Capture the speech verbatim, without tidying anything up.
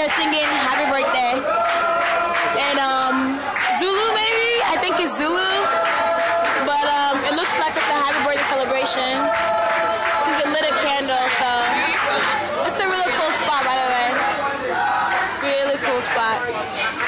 there singing happy birthday. And um, Zulu maybe? I think it's Zulu. But um, it looks like it's a happy birthday celebration. Because it lit a candle, so it's a really cool spot, by the way. Really cool spot.